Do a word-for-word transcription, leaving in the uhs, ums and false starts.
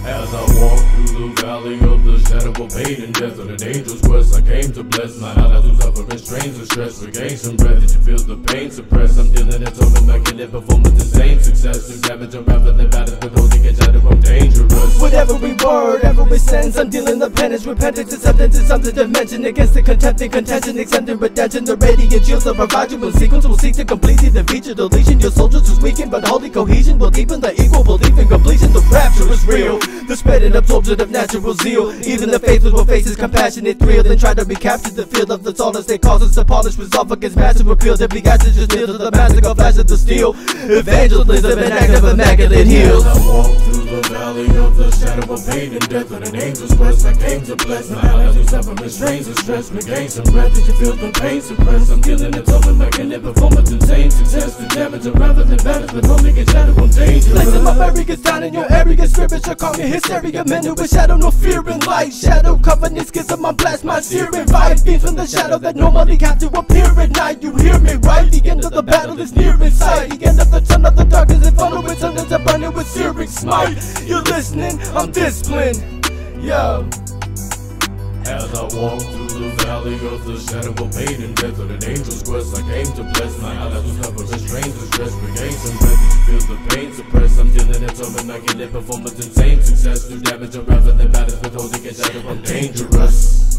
As I walk through the valley of the shadow of pain and death, on an angel's quest, I came to bless my allies who suffer in strains and stress. Regain some breath, did you feel the pain suppressed? I'm dealing atonement, immaculate performance, the same success. Through damage unraveling the battles, but holding each other, I'm dangerous. With every word, every sentence, I'm dealing the penance, repentance, acceptance, it's something to mention. Against the contempting, contention, exempting, redemption. The radiant shields will provide you in sequence, will seek to complete the feature deletion. Your soldiers is weakened, but holy cohesion will deepen the equal belief in completion. The rapture is real, the spread and absorption of natural zeal. Even the faithless will face his compassionate thrill, then try to recapture the field of the solace they cause us to polish. Resolve against massive repeal, every acid just kneel to the massacre, flash of the steel. Evangelism and act of immaculate heals. As I walk through the valley of the shadow of pain and death, on an angel's quest, I came to bless my allies who suffer in strains and stress. Regain some breath, did you feel the pain suppressed? I'm dealing it over, immaculate performance, insane success. The damage unraveling the battles, but holding each other, I'm dangerous. Placing my arrogance down in your arrogant spirit, shall call me hysteria. Men who with shadow, no fear in light. Shadow covenants, kiss of my blast, my searing vibe. Beams from the shadow that normally have to appear at night. You hear me right? The end of the battle is near in sight. The end of the tunnel of the darkness is funnel with tongues that burning with searing smite. You're listening, I'm disciplined. Yo. As I walk through the valley of the shadow of pain and death, on an angel's quest, I came to bless my allies who suffer in strains and stress. Regain some breath, did you feel the pain suppressed? I'm dealing it over, immaculate performance, insane success. Through damage unraveling the battles, but holding each other, I'm dangerous.